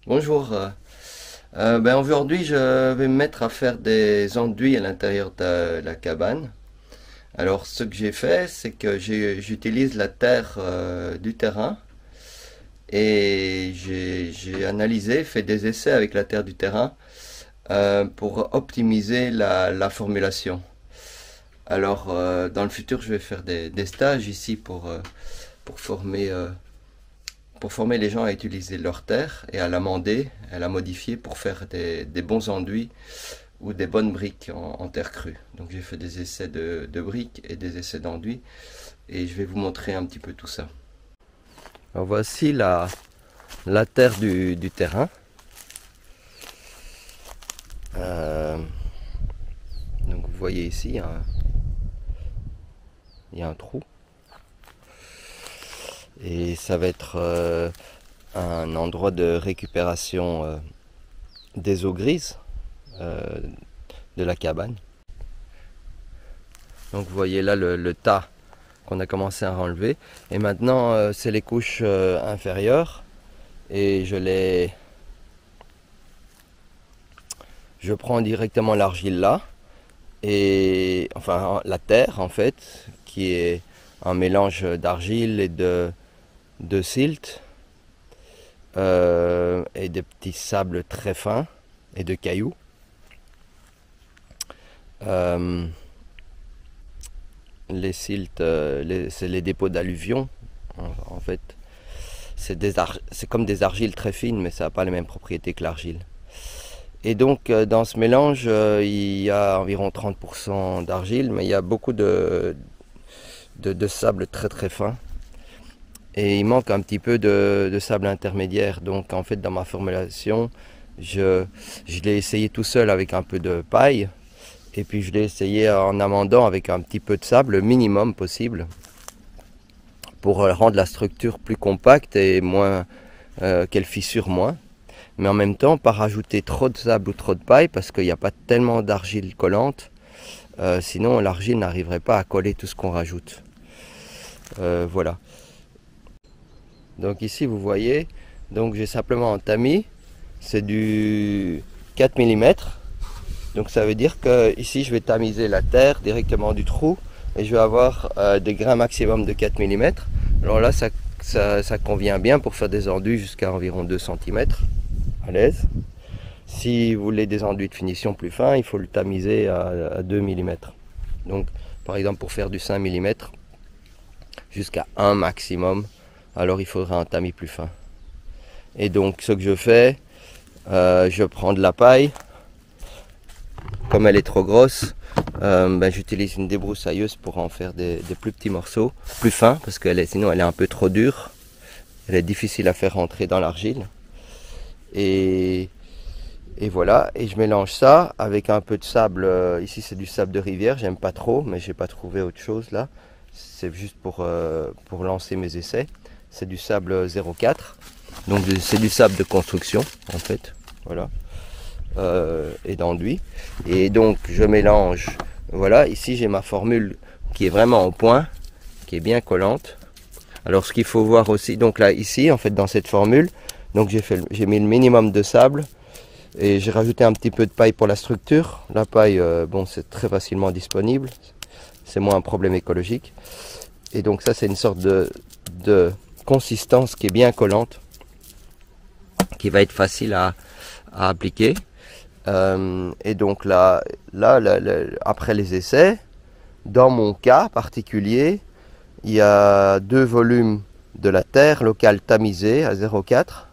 Bonjour. Aujourd'hui, je vais me mettre à faire des enduits à l'intérieur de la cabane. Alors, ce que j'ai fait, c'est que j'utilise la terre du terrain et j'ai analysé, fait des essais avec la terre du terrain pour optimiser la formulation. Alors, dans le futur, je vais faire des stages ici pour former pour former les gens à utiliser leur terre et à l'amender, à la modifier pour faire des bons enduits ou des bonnes briques en terre crue. Donc j'ai fait des essais de briques et des essais d'enduits et je vais vous montrer un petit peu tout ça. Alors voici la terre du terrain. Euh, donc vous voyez ici, il y a un trou. Et ça va être un endroit de récupération des eaux grises euh, de la cabane. Donc vous voyez là le tas qu'on a commencé à enlever. Et maintenant c'est les couches inférieures. Et je prends directement l'argile là. Et enfin la terre en fait, qui est un mélange d'argile et de silt. Et des petits sables très fins et de cailloux. Les silts, c'est les dépôts d'alluvions en fait. C'est comme des argiles très fines, mais ça n'a pas les mêmes propriétés que l'argile. Et donc dans ce mélange, il y a environ 30% d'argile, mais il y a beaucoup de sable très très fin. Et il manque un petit peu de sable intermédiaire. Donc en fait dans ma formulation, je l'ai essayé tout seul avec un peu de paille. Et puis je l'ai essayé en amendant avec un petit peu de sable, le minimum possible, pour rendre la structure plus compacte et moins qu'elle fissure moins. Mais en même temps, pas rajouter trop de sable ou trop de paille parce qu'il n'y a pas tellement d'argile collante. Sinon l'argile n'arriverait pas à coller tout ce qu'on rajoute. Voilà. Donc ici vous voyez, donc j'ai simplement un tamis, c'est du 4 mm. Donc ça veut dire que ici je vais tamiser la terre directement du trou et je vais avoir des grains maximum de 4 mm. Alors là ça convient bien pour faire des enduits jusqu'à environ 2 cm à l'aise. Si vous voulez des enduits de finition plus fins, il faut le tamiser à 2 mm. Donc par exemple pour faire du 5 mm jusqu'à 1 maximum, alors il faudra un tamis plus fin. Et donc ce que je fais, je prends de la paille. Comme elle est trop grosse, j'utilise une débroussailleuse pour en faire des plus petits morceaux, plus fins, parce que sinon elle est un peu trop dure. Elle est difficile à faire rentrer dans l'argile. Et voilà, et je mélange ça avec un peu de sable. Ici c'est du sable de rivière, j'aime pas trop, mais j'ai pas trouvé autre chose là. C'est juste pour lancer mes essais. C'est du sable 04. Donc c'est du sable de construction en fait. Voilà. Et d'enduit. Et donc je mélange. Voilà, ici j'ai ma formule qui est vraiment au point, qui est bien collante. Alors ce qu'il faut voir aussi, donc là ici en fait dans cette formule, donc j'ai mis le minimum de sable et j'ai rajouté un petit peu de paille pour la structure. La paille, bon, c'est très facilement disponible, c'est moins un problème écologique. Et donc ça c'est une sorte de consistance qui est bien collante, qui va être facile à appliquer. Et donc là, après les essais, dans mon cas particulier, il y a 2 volumes de la terre locale tamisée à 0,4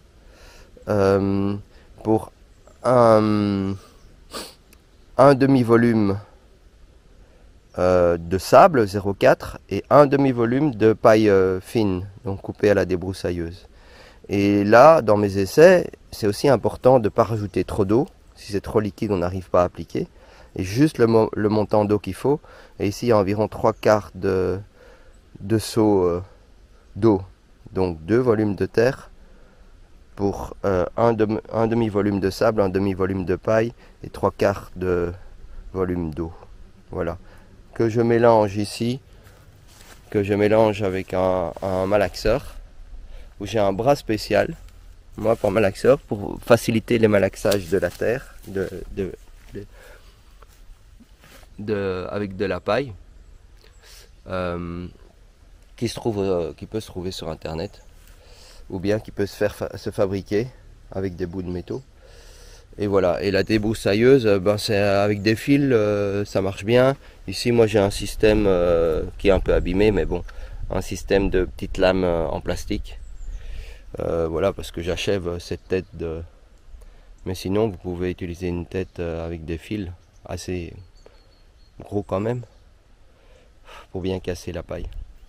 pour un demi-volume de sable 0,4 et un demi-volume de paille fine, donc coupée à la débroussailleuse. Et là, dans mes essais, c'est aussi important de ne pas rajouter trop d'eau. Si c'est trop liquide, on n'arrive pas à appliquer. Et juste le montant d'eau qu'il faut. Et ici, il y a environ 3/4 de seau d'eau. Donc 2 volumes de terre pour un demi-volume de sable, un demi-volume de paille et 3/4 de volume d'eau. Voilà. Que je mélange ici, que je mélange avec un malaxeur, où j'ai un bras spécial moi pour malaxeur, pour faciliter les malaxages de la terre, avec de la paille, qui peut se trouver sur internet, ou bien qui peut se fabriquer avec des bouts de métaux. Et voilà, et la débroussailleuse, ben c'est avec des fils, ça marche bien. Ici moi j'ai un système qui est un peu abîmé, mais bon, un système de petites lames en plastique. Voilà, parce que j'achève cette tête de... Mais sinon vous pouvez utiliser une tête avec des fils assez gros quand même, pour bien casser la paille.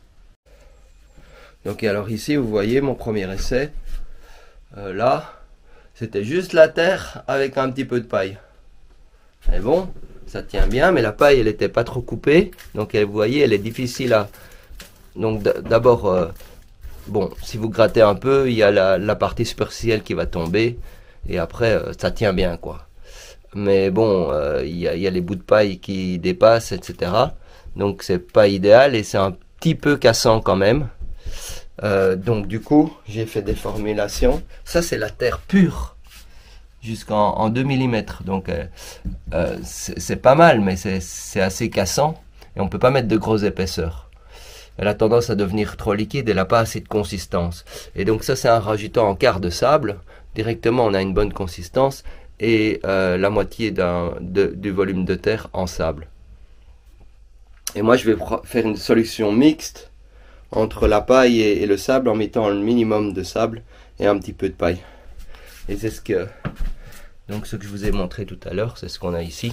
Donc alors ici vous voyez mon premier essai, là c'était juste la terre avec un petit peu de paille. Et bon, ça tient bien, mais la paille elle n'était pas trop coupée, donc vous voyez elle est difficile à... Donc d'abord, bon, si vous grattez un peu, il y a la partie superficielle qui va tomber, et après ça tient bien quoi. Mais bon, il y a les bouts de paille qui dépassent, etc. Donc c'est pas idéal et c'est un petit peu cassant quand même. Donc du coup, j'ai fait des formulations. Ça c'est la terre pure, jusqu'en 2 mm. Donc c'est pas mal, mais c'est assez cassant. Et on peut pas mettre de grosses épaisseurs. Elle a tendance à devenir trop liquide, elle n'a pas assez de consistance. Et donc ça c'est en rajoutant un quart de sable. Directement on a une bonne consistance. Et la moitié du volume de terre en sable. Et moi je vais faire une solution mixte entre la paille et le sable en mettant le minimum de sable et un petit peu de paille. Et c'est ce que je vous ai montré tout à l'heure, c'est ce qu'on a ici,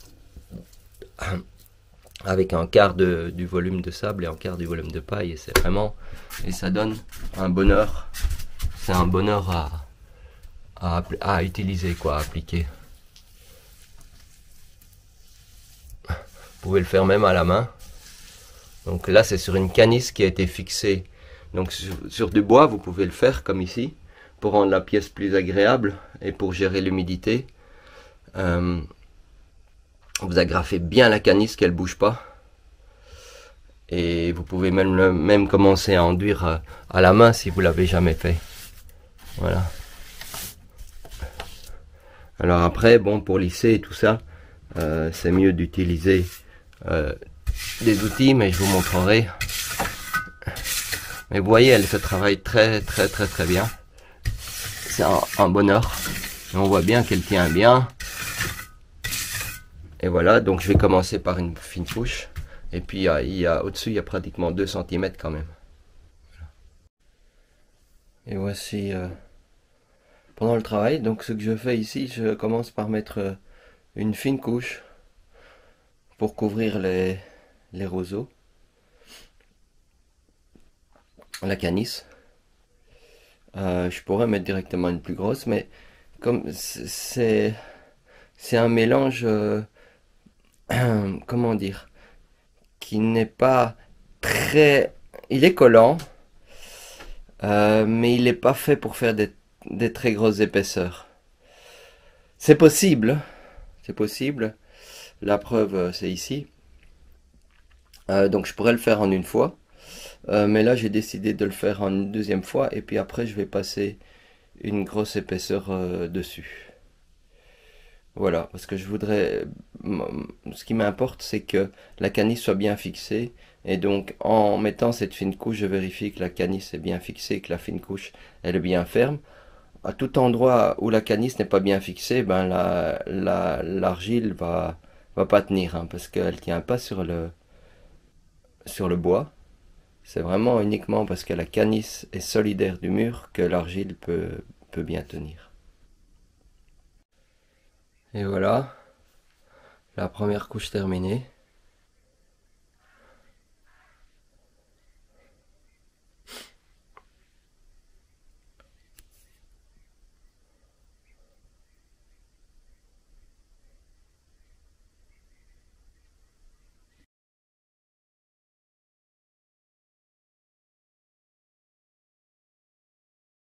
avec un quart du volume de sable et un quart du volume de paille. Et c'est vraiment, et ça donne un bonheur. C'est un bonheur à utiliser, quoi, à appliquer. Vous pouvez le faire même à la main. Donc là c'est sur une canisse qui a été fixée. Donc sur du bois vous pouvez le faire comme ici, pour rendre la pièce plus agréable et pour gérer l'humidité. Vous agrafez bien la canisse qu'elle bouge pas. Et vous pouvez même commencer à enduire à la main si vous l'avez jamais fait. Voilà. Alors après, bon, pour lisser et tout ça, c'est mieux d'utiliser des outils, mais je vous montrerai. Mais vous voyez, elle se travaille très bien. C'est un bonheur. Et on voit bien qu'elle tient bien. Et voilà, donc je vais commencer par une fine couche. Et puis au-dessus, il y a pratiquement 2 cm quand même. Et voici pendant le travail. Donc ce que je fais ici, je commence par mettre une fine couche pour couvrir les roseaux, la canisse. Je pourrais mettre directement une plus grosse, mais comme c'est un mélange, comment dire, qui n'est pas très... Il est collant, mais il n'est pas fait pour faire des très grosses épaisseurs. C'est possible, la preuve c'est ici. Donc je pourrais le faire en une fois, mais là j'ai décidé de le faire en une deuxième fois, et puis après je vais passer une grosse épaisseur dessus. Voilà, parce que je voudrais... Ce qui m'importe, c'est que la canisse soit bien fixée. Et donc, en mettant cette fine couche, je vérifie que la canisse est bien fixée, que la fine couche, elle est bien ferme. À tout endroit où la canisse n'est pas bien fixée, ben l'argile va pas tenir, hein, parce qu'elle tient pas sur le bois. C'est vraiment uniquement parce que la canisse est solidaire du mur que l'argile peut bien tenir. Et voilà, la première couche terminée.